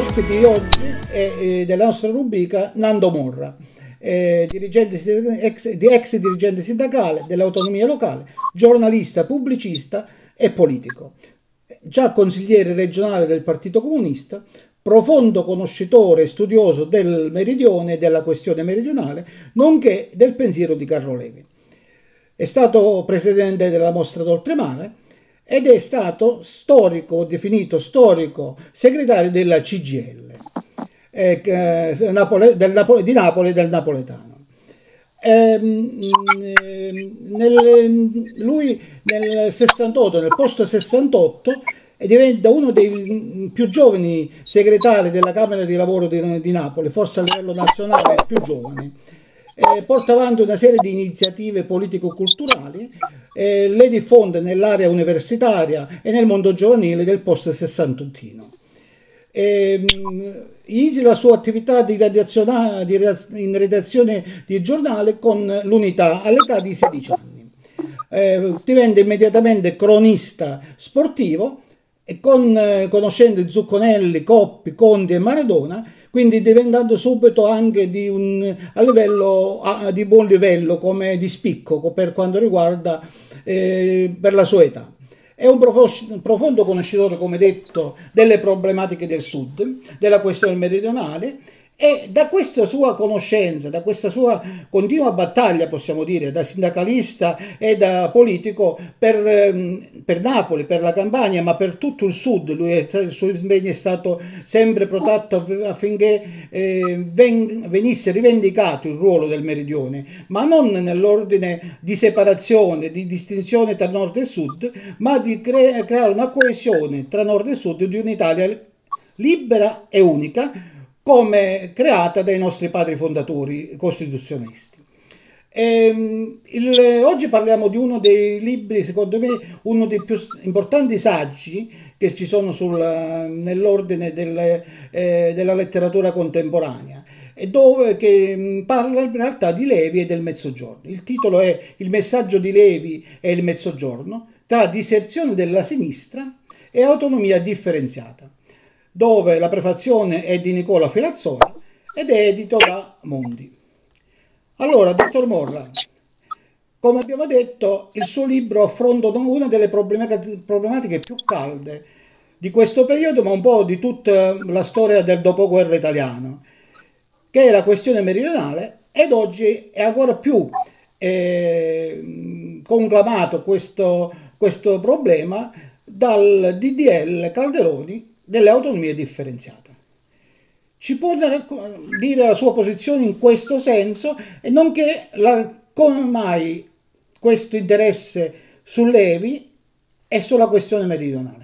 L'ospite di oggi è della nostra rubrica Nando Morra, ex dirigente sindacale dell'autonomia locale, giornalista, pubblicista e politico, già consigliere regionale del Partito Comunista, profondo conoscitore e studioso del meridione e della questione meridionale, nonché del pensiero di Carlo Levi. È stato presidente della Mostra d'Oltremare ed è stato definito storico segretario della CGIL di Napoli e del napoletano. Lui nel 68, nel post 68, diventa uno dei più giovani segretari della Camera di Lavoro di Napoli, forse a livello nazionale il più giovane. Porta avanti una serie di iniziative politico-culturali, le diffonde nell'area universitaria e nel mondo giovanile del post sessantottino. Inizia la sua attività in redazione di giornale con l'Unità all'età di 16 anni. Diventa immediatamente cronista sportivo e conoscendo Zucconelli, Coppi, Conti e Maradona, quindi diventando subito anche di buon livello, come di spicco per quanto riguarda per la sua età. È un profondo conoscitore, come detto, delle problematiche del Sud, della questione meridionale, e da questa sua conoscenza, da questa sua continua battaglia, possiamo dire, da sindacalista e da politico per Napoli, per la Campania, ma per tutto il Sud, il suo impegno è stato sempre protetto affinché venisse rivendicato il ruolo del Meridione, ma non nell'ordine di separazione, di distinzione tra Nord e Sud, ma di creare una coesione tra Nord e Sud di un'Italia libera e unica, come creata dai nostri padri fondatori costituzionalisti. Oggi parliamo di uno dei libri, secondo me, uno dei più importanti saggi che ci sono nell'ordine della letteratura contemporanea, e che parla in realtà di Levi e del Mezzogiorno. Il titolo è Il messaggio di Levi e il Mezzogiorno, tra diserzione della sinistra e autonomia differenziata, dove la prefazione è di Nicola Filazzoli ed è edito da Mondi. Allora, dottor Morra, come abbiamo detto, il suo libro affronta una delle problematiche più calde di questo periodo, ma un po' di tutta la storia del dopoguerra italiano, che è la questione meridionale, ed oggi è ancora più conclamato questo problema dal DDL Calderoni delle autonomie differenziate. Ci può dire la sua posizione in questo senso, e nonché come mai questo interesse su Levi e sulla questione meridionale?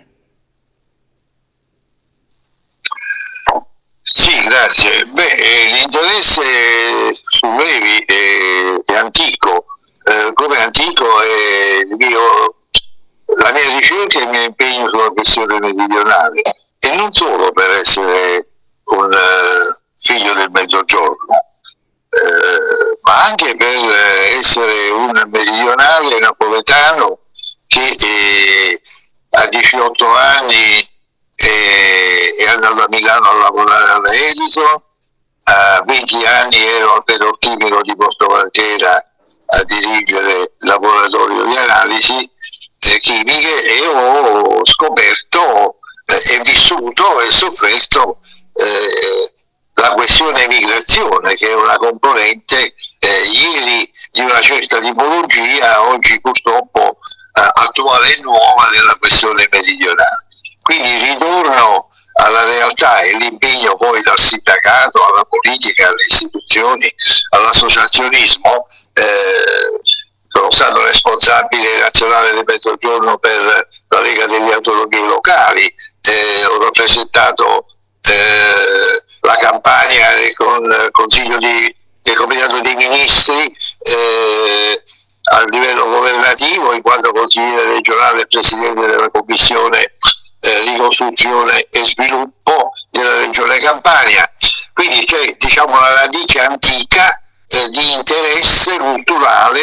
Sì, grazie. L'interesse su Levi è antico, come antico è la mia ricerca e il mio impegno sulla questione meridionale, e non solo per essere un figlio del Mezzogiorno, ma anche per essere un meridionale napoletano che a 18 anni è andato a Milano a lavorare alla Edison, a 20 anni ero al petrolchimico di Porto Marghera a dirigere il laboratorio di analisi chimiche, e ho scoperto e vissuto e sofferto la questione migrazione, che è una componente ieri di una certa tipologia, oggi purtroppo attuale e nuova, della questione meridionale. Quindi il ritorno alla realtà e l'impegno poi dal sindacato alla politica, alle istituzioni, all'associazionismo. Sono stato responsabile nazionale del Mezzogiorno per la Lega delle Autonomie Locali, ho rappresentato la Campania con Consiglio del Comitato dei Ministri a livello governativo, in quanto consigliere regionale e presidente della Commissione Ricostruzione e Sviluppo della Regione Campania. Quindi c'è, diciamo, una radice antica di interesse culturale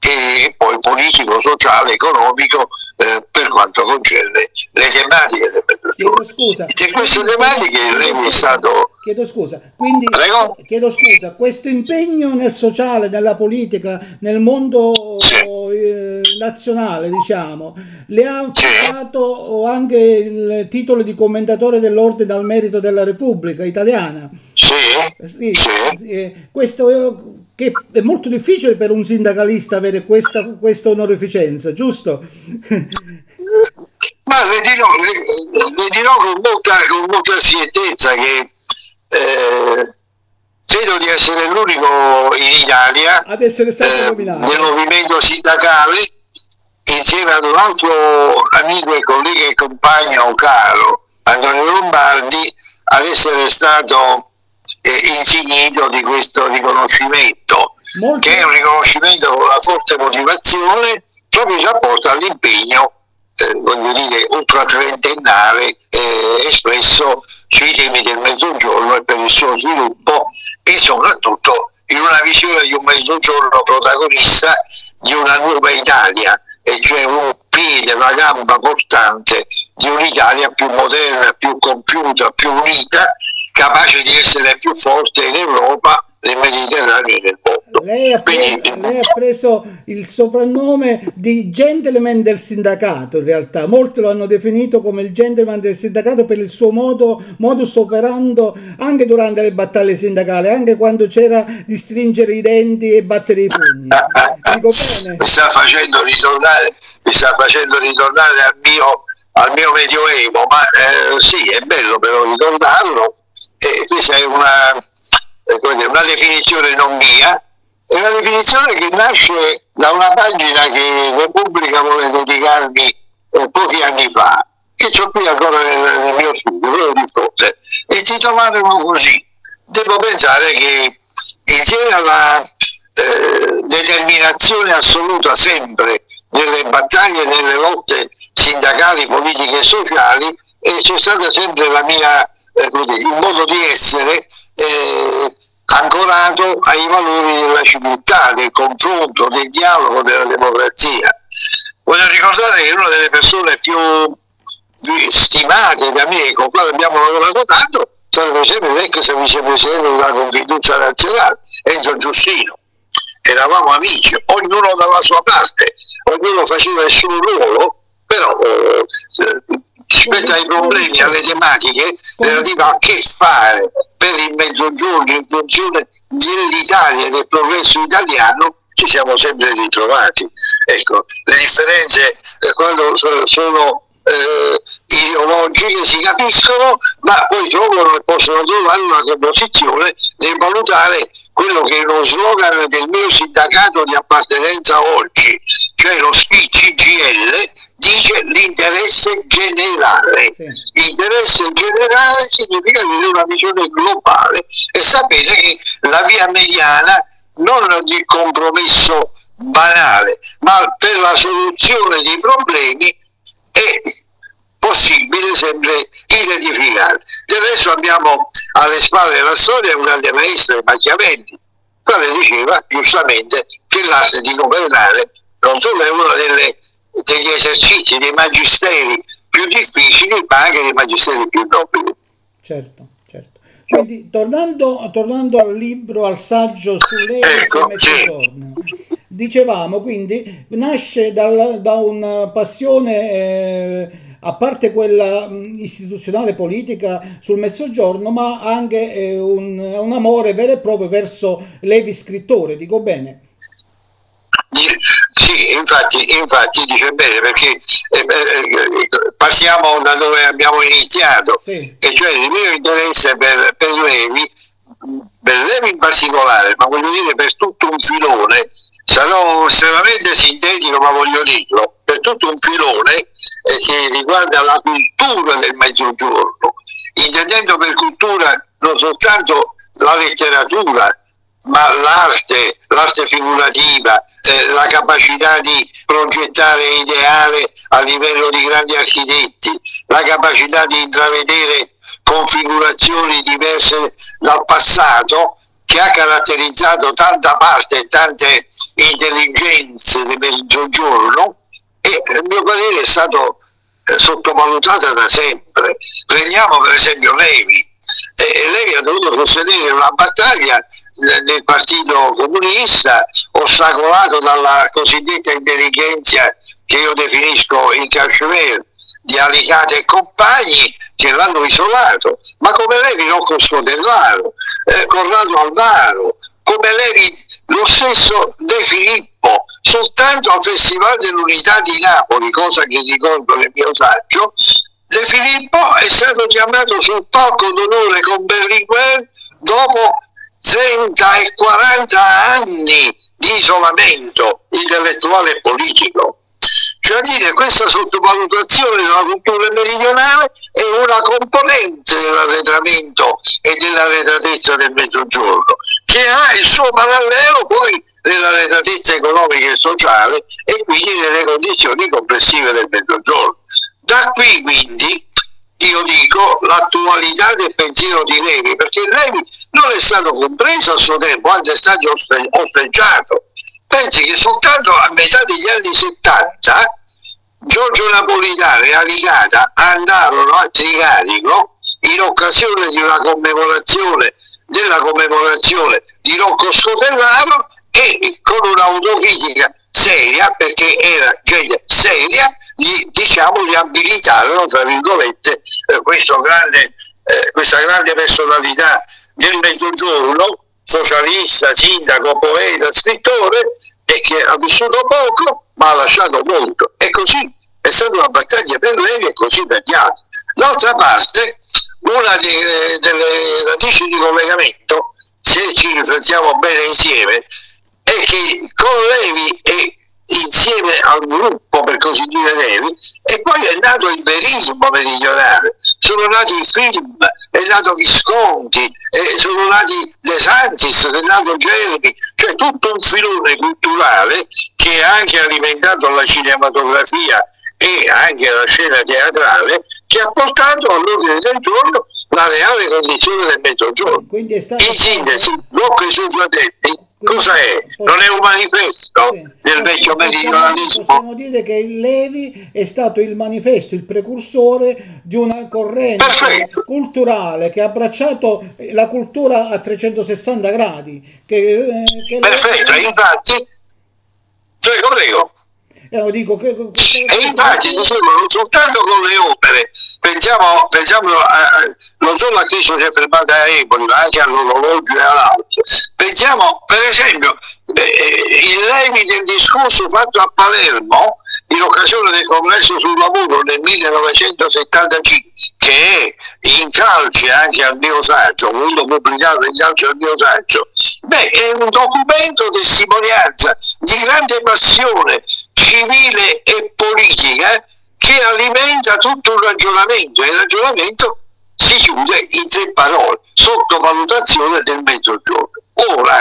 e poi politico, sociale, economico, per quanto concerne le tematiche del Mezzogiorno. Chiedo scusa. Di queste tematiche lei è stato... Chiedo scusa, quindi Prego? chiedo scusa, questo impegno nel sociale, nella politica, nel mondo nazionale, diciamo, le ha affidato anche il titolo di commentatore dell'Ordine al Merito della Repubblica Italiana. Sì. Questo che è molto difficile per un sindacalista avere questa onorificenza, giusto? Ma le dirò con molta schiettezza che credo di essere l'unico in Italia ad essere stato nominato nel movimento sindacale, insieme ad un altro amico e collega e compagno caro, Antonio Lombardi, ad essere stato insignito di questo riconoscimento, che è un riconoscimento con una forte motivazione proprio in rapporto all'impegno voglio dire ultra trentennale espresso sui temi del Mezzogiorno e per il suo sviluppo, e soprattutto in una visione di un Mezzogiorno protagonista di una nuova Italia, e cioè un piede, una gamba portante di un'Italia più moderna, più compiuta, più unita, capace di essere più forte in Europa, nel Mediterraneo e nel mondo. Lei ha preso il soprannome di gentleman del sindacato, in realtà molti lo hanno definito come il gentleman del sindacato per il suo modus operando anche durante le battaglie sindacali, anche quando c'era di stringere i denti e battere i pugni. Dico bene? Mi sta facendo ritornare al mio medioevo, ma sì, è bello però ricordarlo, e questa è una definizione non mia, è una definizione che nasce da una pagina che Repubblica vuole dedicarmi pochi anni fa, che c'ho qui ancora nel mio studio, quello di fronte, e titolavano così: devo pensare che insieme alla determinazione assoluta sempre nelle battaglie e nelle lotte sindacali, politiche e sociali, c'è stata sempre la mia il modo di essere ancorato ai valori della civiltà, del confronto, del dialogo, della democrazia. Voglio ricordare che una delle persone più stimate da me, con cui abbiamo lavorato tanto, è stato per esempio l'ex vicepresidente della Confindustria Nazionale, Enzo Giustino. Eravamo amici, ognuno dalla sua parte, ognuno faceva il suo ruolo, però rispetto ai problemi, alle tematiche relative a che fare per il Mezzogiorno in funzione dell'Italia e del progresso italiano, ci siamo sempre ritrovati. Ecco, le differenze quando sono ideologiche si capiscono, ma poi trovano e possono trovare una composizione nel valutare quello che è lo slogan del mio sindacato di appartenenza oggi, cioè lo CGIL, dice l'interesse generale. Sì. L'interesse generale significa avere una visione globale e sapere che la via mediana non di compromesso banale, ma per la soluzione dei problemi è possibile sempre identificare. Del resto abbiamo alle spalle della storia un grande maestro, Machiavelli, il quale diceva giustamente che l'arte di governare non solo è uno degli esercizi, dei magisteri più difficili, ma anche dei magisteri più nobili. Certo, certo. Quindi tornando al libro, al saggio sull'Euro sul Mezzogiorno, dicevamo quindi nasce da una passione a parte quella istituzionale politica sul Mezzogiorno, ma anche un amore vero e proprio verso Levi scrittore, dico bene? Sì, infatti dice bene, perché partiamo da dove abbiamo iniziato, sì. E cioè il mio interesse per Levi in particolare, ma voglio dire per tutto un filone, sarò estremamente sintetico ma voglio dirlo, per tutto un filone che riguarda la cultura del Mezzogiorno, intendendo per cultura non soltanto la letteratura, ma l'arte figurativa, la capacità di progettare e ideare a livello di grandi architetti, la capacità di intravedere configurazioni diverse dal passato che ha caratterizzato tanta parte e tante intelligenze del Mezzogiorno, e a mio parere è stato sottovalutata da sempre. Prendiamo per esempio Levi. Levi ha dovuto sostenere una battaglia nel Partito Comunista, ostacolato dalla cosiddetta intelligenza che io definisco il Cachemire di Alicante e compagni, che l'hanno isolato, ma come Levi Rocco Scodellaro, Corrado Alvaro, come Levi lo stesso De Filippo. Soltanto al Festival dell'Unità di Napoli, cosa che ricordo nel mio saggio, De Filippo è stato chiamato sul palco d'onore con Berlinguer dopo 30 e 40 anni di isolamento intellettuale e politico. Cioè a dire, questa sottovalutazione della cultura meridionale è una componente dell'arretramento e dell'arretratezza del Mezzogiorno, che ha il suo parallelo poi nell'arretratezza economica e sociale e quindi nelle condizioni complessive del Mezzogiorno. Da qui quindi io dico l'attualità del pensiero di Levi, perché Levi non è stato compreso a suo tempo, anzi è stato osteggiato. Pensi che soltanto a metà degli anni 70 Giorgio Napolitano e Alicata andarono a Tricarico in occasione di una commemorazione di Rocco Scodellaro, e con un'autocritica seria, perché era gente seria, gli abilitarono, tra virgolette, questa grande personalità del Mezzogiorno, socialista, sindaco, poeta, scrittore, e che ha vissuto poco ma ha lasciato molto, e così è stata una battaglia per Levi e così per gli altri. D'altra parte, una delle radici di collegamento, se ci riflettiamo bene insieme, è che con Levi e insieme al gruppo, per così dire, Levi, e poi è nato il verismo meridionale, sono nati i film, è nato Visconti, sono nati De Santis, è nato Gelli, cioè tutto un filone culturale che ha anche alimentato la cinematografia e anche la scena teatrale, che ha portato all'ordine del giorno la reale condizione del Mezzogiorno. Quindi è stato in sintesi, Rocco e i suoi fratelli cosa è? Non è un manifesto del vecchio meridionalismo? Possiamo dire che il Levi è stato il manifesto, il precursore di una corrente culturale che ha abbracciato la cultura a 360 gradi. Perfetto, infatti, prego. Dico e infatti dicevo, non soltanto con le opere, pensiamo non solo a Cristo si è fermato a Eboli, ma anche all'orologio e all'altro. Pensiamo per esempio il Levi del discorso fatto a Palermo in occasione del congresso sul lavoro nel 1975, che è in calce anche al mio saggio, voluto pubblicato in calce al mio saggio. È un documento testimonianza di grande passione civile e politica che alimenta tutto un ragionamento, e il ragionamento si chiude in 3 parole: sottovalutazione del Mezzogiorno. Ora,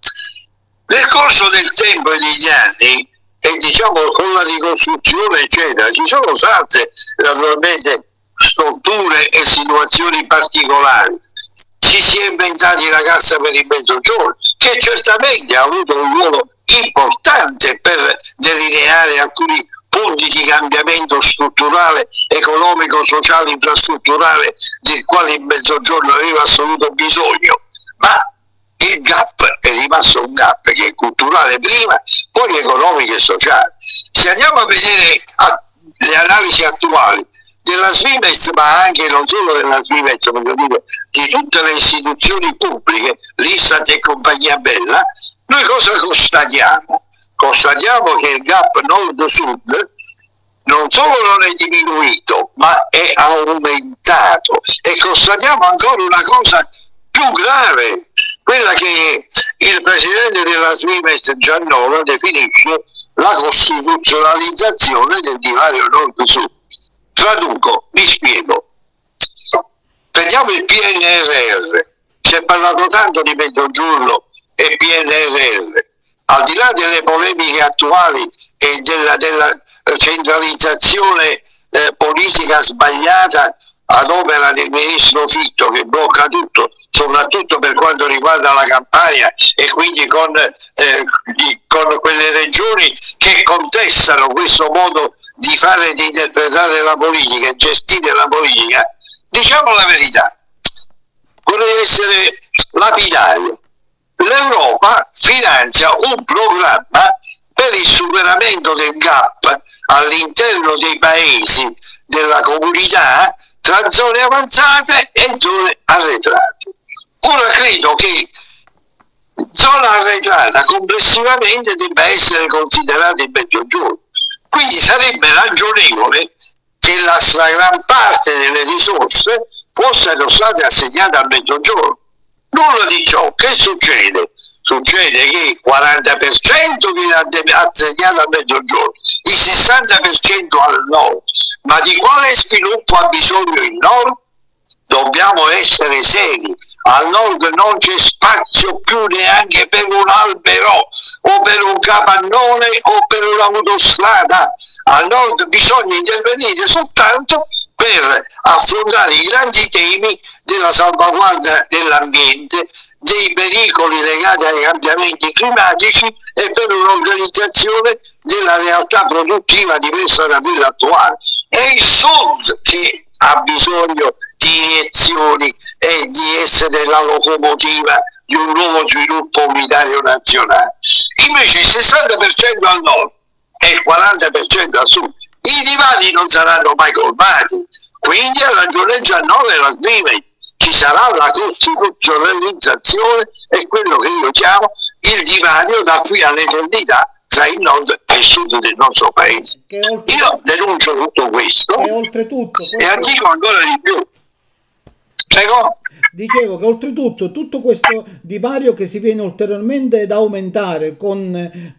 nel corso del tempo e degli anni, e diciamo con la ricostruzione eccetera, ci sono state naturalmente storture e situazioni particolari. Ci si è inventati la Cassa per il Mezzogiorno, che certamente ha avuto un ruolo importante per delineare alcuni punti di cambiamento strutturale, economico, sociale, infrastrutturale del quale il Mezzogiorno aveva assoluto bisogno, ma il gap è rimasto un gap che è culturale prima, poi economico e sociale. Se andiamo a vedere le analisi attuali della Svimez, ma anche non solo della Svimez, voglio dire, di tutte le istituzioni pubbliche, l'Istat e compagnia bella, noi cosa constatiamo? Constatiamo che il gap nord-sud non solo non è diminuito, ma è aumentato, e constatiamo ancora una cosa più grave, quella che il presidente della Svimez Giannolo definisce la costituzionalizzazione del divario nord-sud. Traduco, mi spiego. Prendiamo il PNRR, si è parlato tanto di Mezzogiorno e PNRR, al di là delle polemiche attuali e della centralizzazione politica sbagliata ad opera del ministro Fitto, che blocca tutto, soprattutto per quanto riguarda la Campania, e quindi con quelle regioni che contestano questo modo di fare e di interpretare la politica e gestire la politica. Diciamo la verità, vorrei essere lapidario: l'Europa finanzia un programma per il superamento del gap all'interno dei paesi della comunità tra zone avanzate e zone arretrate. Ora credo che zona arretrata complessivamente debba essere considerata il Mezzogiorno, quindi sarebbe ragionevole che la stragrande parte delle risorse fossero state assegnate al Mezzogiorno. Nulla di ciò. Che succede? Succede che il 40% viene assegnato al Mezzogiorno, il 60% al Nord. Ma di quale sviluppo ha bisogno il Nord? Dobbiamo essere seri. Al Nord non c'è spazio più neanche per un albero o per un capannone o per un'autostrada. Al Nord bisogna intervenire soltanto per affrontare i grandi temi della salvaguardia dell'ambiente, dei pericoli legati ai cambiamenti climatici e per un'organizzazione della realtà produttiva diversa da quella attuale. È il Sud che ha bisogno di iniezioni e di essere la locomotiva di un nuovo sviluppo unitario nazionale. Invece il 60% al nord e il 40% al sud. I divari non saranno mai colmati, quindi ha ragione Giannone la scrive: ci sarà la costituzionalizzazione e quello che io chiamo il divario da qui all'eternità tra il nord e il sud del nostro paese. Io denuncio tutto questo e dico ancora di più. Prego? Dicevo che oltretutto tutto questo divario che si viene ulteriormente ad aumentare con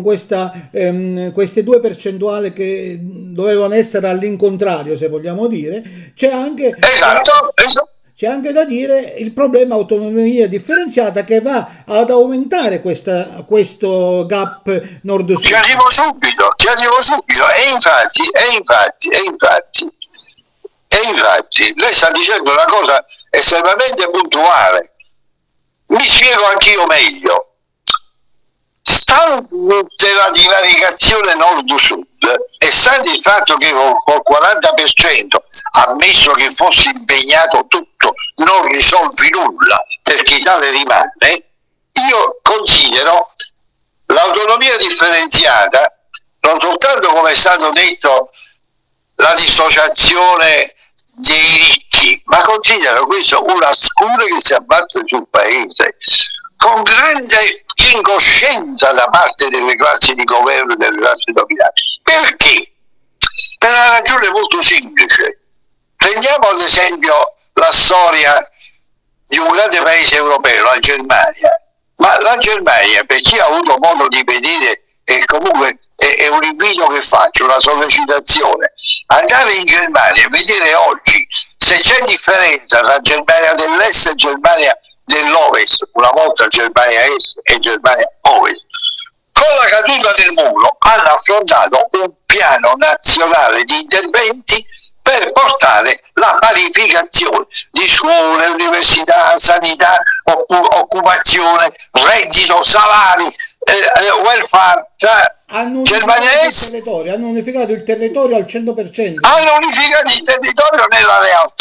queste due percentuali che dovevano essere all'incontrario, se vogliamo dire, c'è anche... Esatto. C'è anche da dire il problema autonomia differenziata che va ad aumentare questo gap nord-sud. Ci arrivo subito. E infatti, lei sta dicendo una cosa estremamente puntuale. Mi spiego anch'io meglio. Stante la divaricazione nord-sud e stante il fatto che col 40%, ammesso che fosse impegnato tutto, non risolvi nulla perché tale rimane, io considero l'autonomia differenziata non soltanto, come è stato detto, la dissociazione dei ricchi, ma considero questo una scure che si abbatte sul paese con grande incoscienza da parte delle classi di governo e delle classi dominanti. Perché? Per una ragione molto semplice. Prendiamo ad esempio la storia di un grande paese europeo, la Germania. Ma la Germania, per chi ha avuto modo di vedere, e comunque è un invito che faccio, una sollecitazione, andare in Germania e vedere oggi se c'è differenza tra Germania dell'Est e Germania dell'Ovest, una volta Germania Est e Germania Ovest. Con la caduta del muro hanno affrontato un piano nazionale di interventi per portare la parificazione di scuole, università, sanità, occupazione, reddito, salari, welfare, hanno unificato il territorio al 100%. Hanno unificato il territorio nella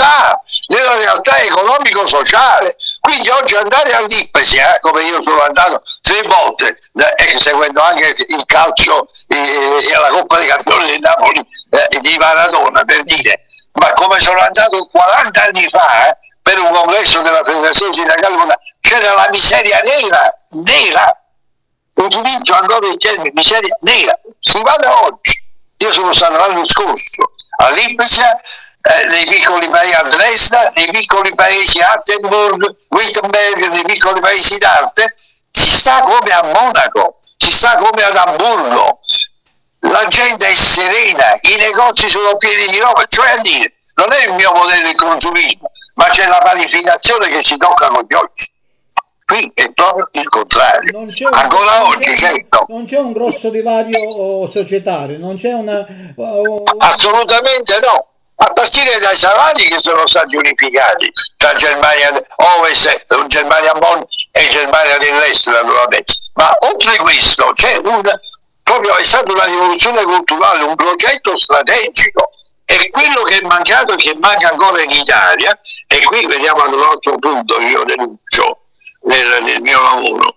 realtà economico-sociale. Quindi oggi andare all'Ipsia, come io sono andato 3 volte, seguendo anche il calcio e la Coppa dei Campioni del Napoli di Maradona, per dire, ma come sono andato 40 anni fa per un congresso della Federazione Sindacale, c'era la miseria nera. Utilizzo ancora il termine miseria nera. Si vada oggi. Io sono stato l'anno scorso all'Ipsia, nei piccoli paesi a Dresda, nei piccoli paesi a Altenburg, Wittenberg, nei piccoli paesi d'arte. Si sta come a Monaco, si sta come ad Amburgo. La gente è serena, i negozi sono pieni di roba, cioè a dire, non è il mio modello di consumismo, ma c'è la parificazione che si tocca con gli occhi. Qui è proprio il contrario. Ancora oggi certo. Non c'è un grosso divario societario, non c'è una... Assolutamente no. a partire dai salari che sono stati unificati tra Germania Ovest, Germania Nord e Germania dell'Est naturalmente. Ma oltre questo proprio è stata una rivoluzione culturale, un progetto strategico, e quello che è mancato e che manca ancora in Italia, e qui vediamo ad un altro punto che io denuncio nel mio lavoro,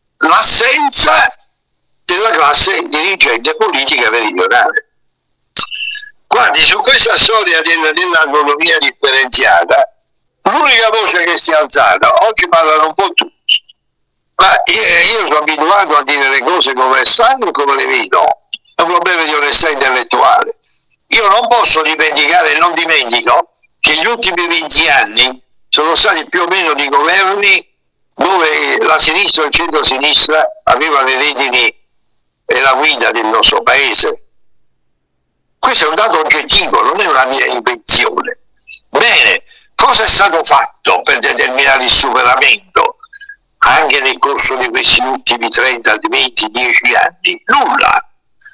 l'assenza della classe dirigente politica meridionale. Guardi, su questa storia dell'autonomia differenziata, l'unica voce che si è alzata, oggi parlano un po' tutti, ma io sono abituato a dire le cose come stanno e come le vedo, è un problema di onestà intellettuale. Io non posso dimenticare e non dimentico che gli ultimi 20 anni sono stati più o meno di governi dove la sinistra e il centro-sinistra avevano le redini e la guida del nostro paese. Questo è un dato oggettivo, non è una mia invenzione. Bene, cosa è stato fatto per determinare il superamento anche nel corso di questi ultimi 30, 20, 10 anni? Nulla.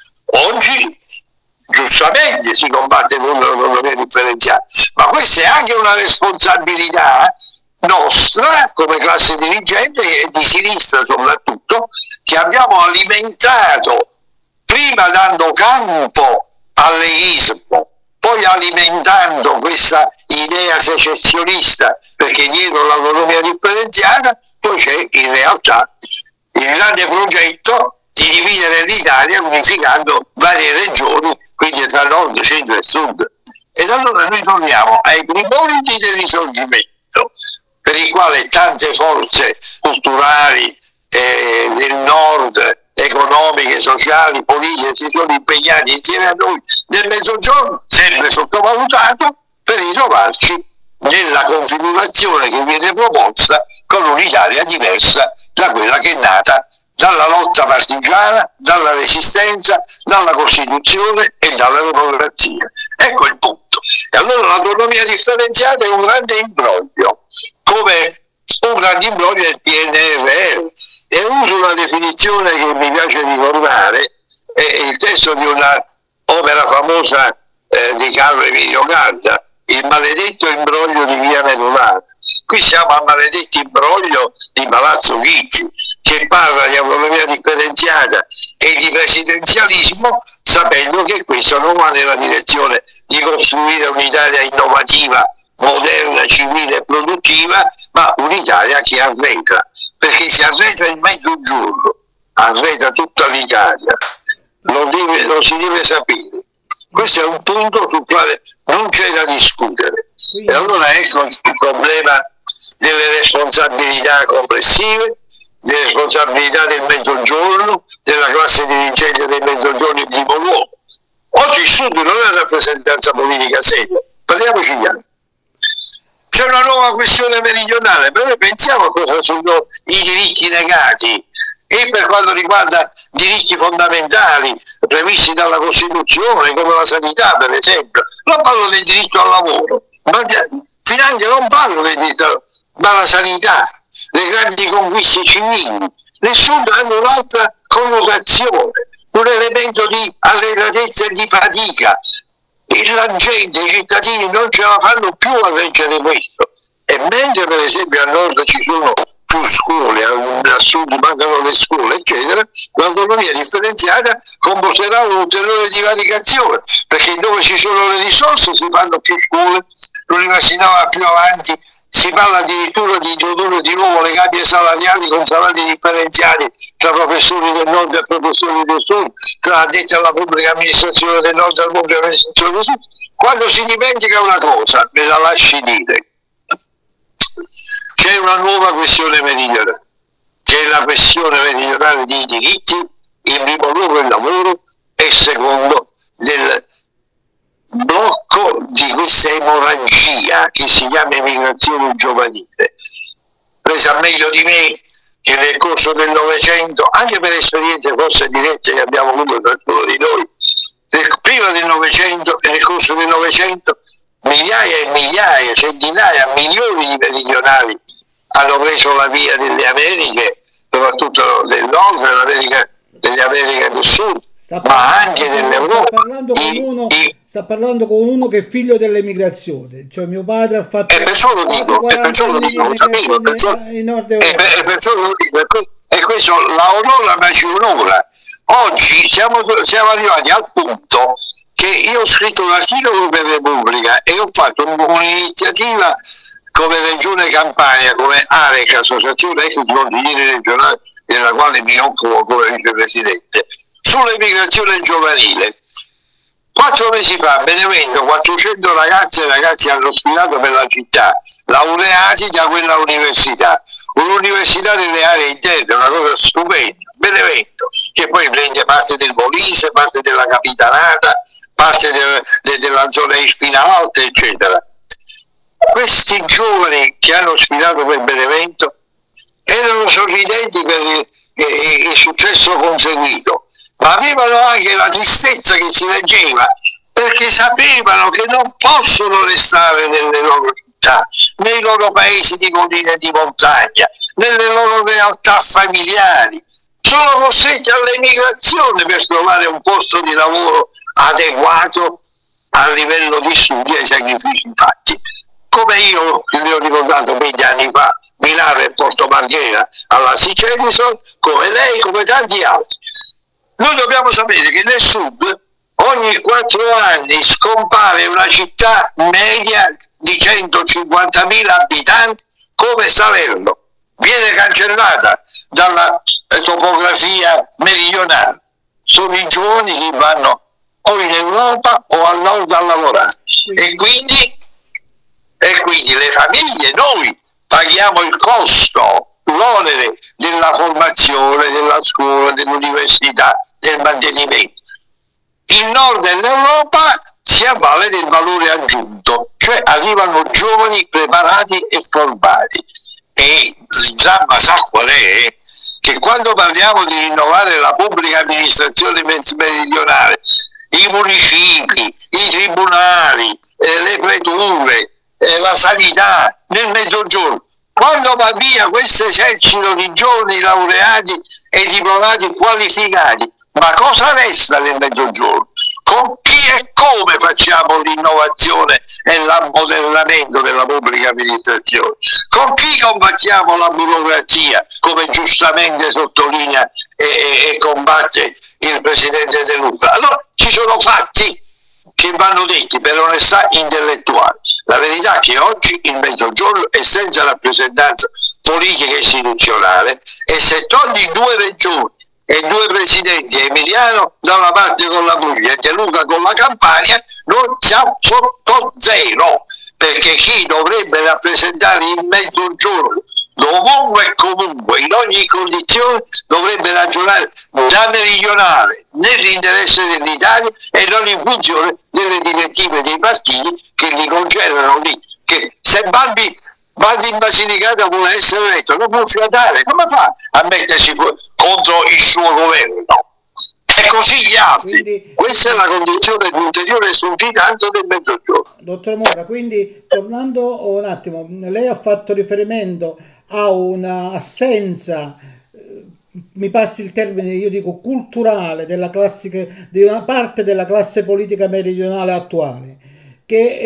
Oggi giustamente si combatte con l'autonomia differenziata, ma questa è anche una responsabilità nostra come classe dirigente e di sinistra soprattutto, che abbiamo alimentato, prima dando campo al legismo, poi alimentando questa idea secessionista, perché dietro l'autonomia differenziata poi c'è in realtà il grande progetto di dividere l'Italia unificando varie regioni, quindi tra nord, centro e sud. Ed allora noi torniamo ai primordi del risorgimento, per i quali tante forze culturali del nord, economiche, sociali, politiche, si sono impegnati insieme a noi nel Mezzogiorno, sempre sottovalutato, per ritrovarci nella configurazione che viene proposta con un'Italia diversa da quella che è nata dalla lotta partigiana, dalla resistenza, dalla Costituzione e dalla democrazia. Ecco il punto. E allora l'autonomia differenziata è un grande imbroglio, come un grande imbroglio del PNRR. E uso una definizione che mi piace ricordare, è il testo di una opera famosa di Carlo Emilio Garda, Il maledetto imbroglio di Via Medulana. Qui siamo al maledetto imbroglio di Palazzo Chigi, che parla di autonomia differenziata e di presidenzialismo, sapendo che questo non va nella direzione di costruire un'Italia innovativa, moderna, civile e produttiva, ma un'Italia che arretra, perché si arretra il Mezzogiorno, arretra tutta l'Italia, lo si deve sapere. Questo è un punto sul quale non c'è da discutere. E allora ecco il problema delle responsabilità complessive, delle responsabilità del Mezzogiorno, della classe dirigente del Mezzogiorno in primo luogo. Oggi il Sud non è una rappresentanza politica seria, parliamoci chiaro. C'è una nuova questione meridionale, però noi pensiamo a cosa sono i diritti negati, e per quanto riguarda diritti fondamentali previsti dalla Costituzione, come la sanità per esempio. Non parlo del diritto al lavoro, ma finanche non parlo del diritto, ma la sanità, le grandi conquiste civili. Nel Sud hanno un'altra connotazione, un elemento di arretratezza e di fatica. E la gente, i cittadini non ce la fanno più a reggere questo. E mentre per esempio a nord ci sono più scuole, a sud mancano le scuole, eccetera, l'autonomia differenziata comporterà un'ulteriore divaricazione, perché dove ci sono le risorse si fanno più scuole, l'università va più avanti, si parla addirittura di introdurre di nuovo le gabbie salariali con salari differenziati tra professori del nord e professori del sud, tra addetti alla pubblica amministrazione del nord e alla pubblica amministrazione del sud. Quando si dimentica una cosa, me la lasci dire, c'è una nuova questione meridionale, che è la questione meridionale dei diritti, in primo luogo il lavoro e secondo del blocco di questa emorragia che si chiama immigrazione giovanile. Lei sa meglio di me che nel corso del Novecento, anche per esperienze forse dirette che abbiamo avuto tra di noi, prima del Novecento e nel corso del Novecento, migliaia e migliaia, centinaia, milioni di meridionali hanno preso la via delle Americhe, soprattutto del nord, delle Americhe del sud, ma anche dell'Europa. Sta parlando con uno che è figlio dell'emigrazione, cioè mio padre ha fatto quasi 40 anni di emigrazione in Nord Europa. E questo la onora ma ci onora. Oggi siamo arrivati al punto che io ho scritto un articolo per Repubblica e ho fatto un'iniziativa come Regione Campania, come AREC, Associazione Ex Consiglieri Regionali, della quale mi occupo come vicepresidente, sull'emigrazione giovanile. 4 mesi fa a Benevento 400 ragazze e ragazzi hanno ospitato per la città, laureati da quella università, un'università delle aree interne, una cosa stupenda, Benevento, che poi prende parte del Molise, parte della Capitanata, parte della zona di Spinalta, eccetera. Questi giovani che hanno ospitato per Benevento erano sorridenti per il successo conseguito, ma avevano anche la tristezza che si leggeva, perché sapevano che non possono restare nelle loro città, nei loro paesi di collina e di montagna, nelle loro realtà familiari. Sono costretti all'emigrazione per trovare un posto di lavoro adeguato al livello di studi e ai sacrifici fatti. Come io vi ho ricordato 20 anni fa, Milano e Porto Marghera alla Sicedison, come lei, come tanti altri. Noi dobbiamo sapere che nel sud ogni 4 anni scompare una città media di 150.000 abitanti come Salerno, viene cancellata dalla topografia meridionale. Sono i giovani che vanno o in Europa o al nord a lavorare e quindi le famiglie, noi paghiamo il costo, l'onere della formazione, della scuola, dell'università, del mantenimento. Il nord dell'Europa si avvale del valore aggiunto, cioè arrivano giovani preparati e formati. E il dramma sa qual è? Che quando parliamo di rinnovare la pubblica amministrazione meridionale, i municipi, i tribunali, le preture, la sanità nel mezzogiorno, quando va via questo esercito di giovani laureati e diplomati qualificati, ma cosa resta nel mezzogiorno? Con chi e come facciamo l'innovazione e l'ammodernamento della pubblica amministrazione? Con chi combattiamo la burocrazia, come giustamente sottolinea e combatte il Presidente De Luca? Allora ci sono fatti che vanno detti per onestà intellettuale. La verità è che oggi il Mezzogiorno è senza rappresentanza politica e istituzionale e se togli 2 regioni e 2 presidenti, Emiliano da una parte con la Puglia e De Luca con la Campania, non siamo sotto zero, perché chi dovrebbe rappresentare il Mezzogiorno dovunque e comunque, in ogni condizione, dovrebbe ragionare da meridionale nell'interesse dell'Italia e non in funzione delle direttive dei partiti che li concedono lì. Che se Baldi in Basilicata vuole essere eletto, non può fiatare, come fa a mettersi contro il suo governo? E così gli altri. Quindi, questa è la condizione di ulteriore sudditanza del Mezzogiorno. Dottor Mora, quindi tornando un attimo, lei ha fatto riferimento a una assenza, mi passi il termine, io dico culturale, di una parte della classe politica meridionale attuale, che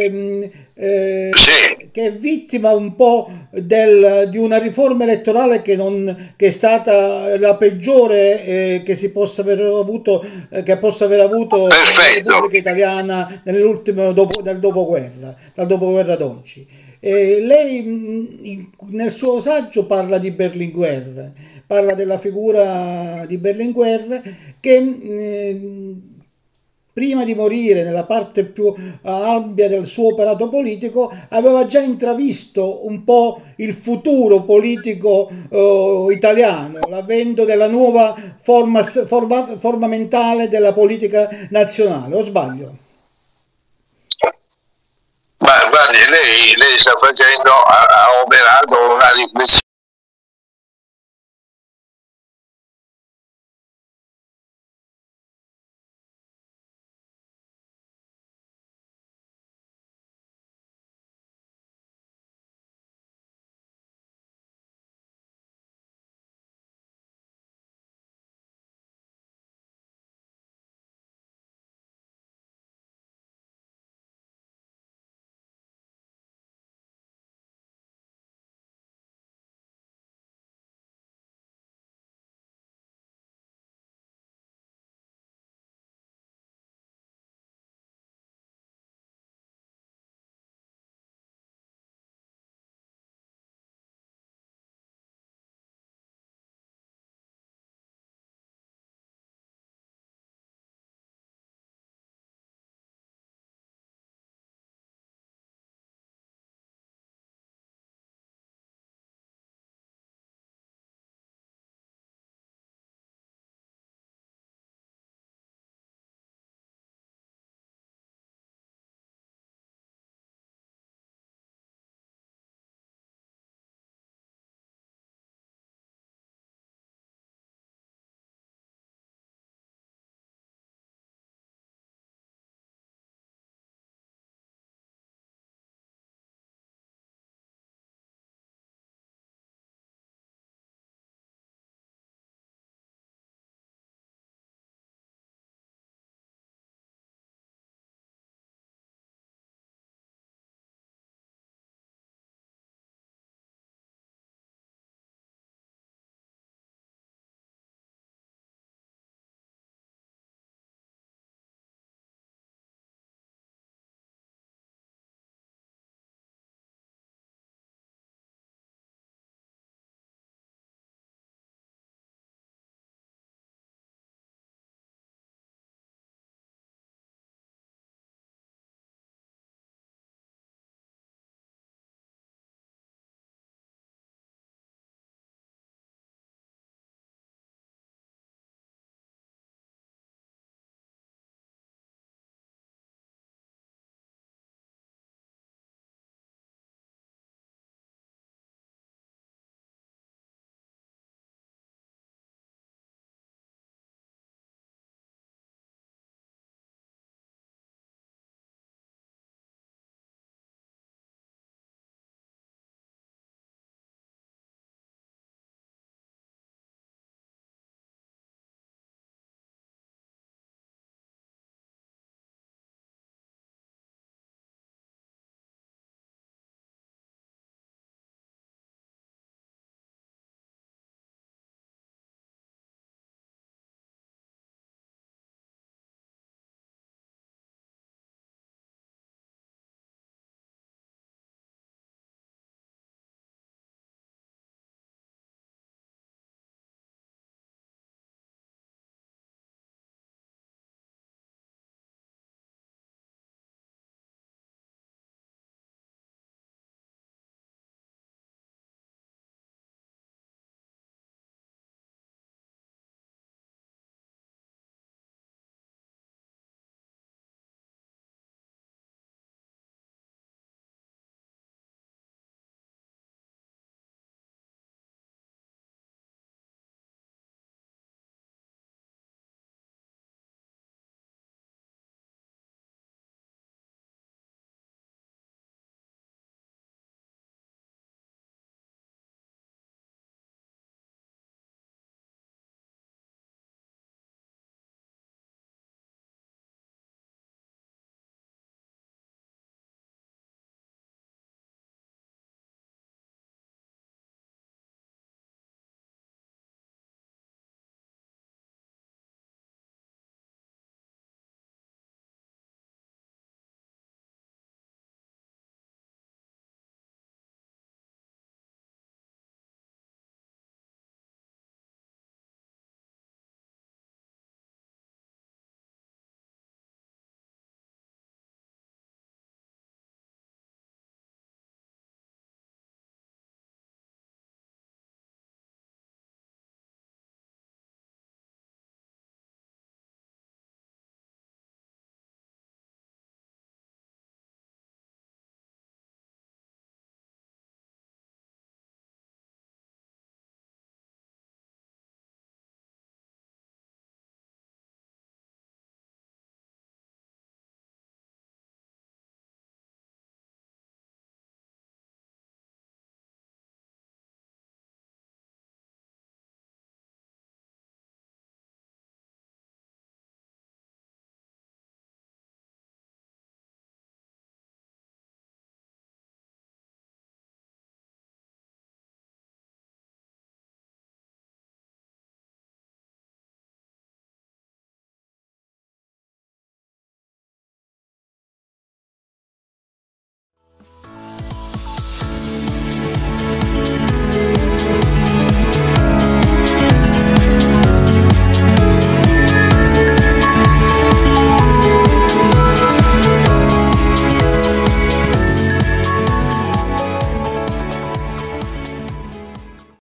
è vittima un po' di una riforma elettorale che è stata la peggiore che possa aver avuto la Repubblica Italiana nell'ultimo dal dopoguerra ad oggi. Lei nel suo saggio parla di Berlinguer, parla della figura di Berlinguer che prima di morire, nella parte più ampia del suo operato politico, aveva già intravisto un po' il futuro politico italiano, l'avvento della nuova forma mentale della politica nazionale, o sbaglio? Ma guardi, lei sta facendo, ha operato una riflessione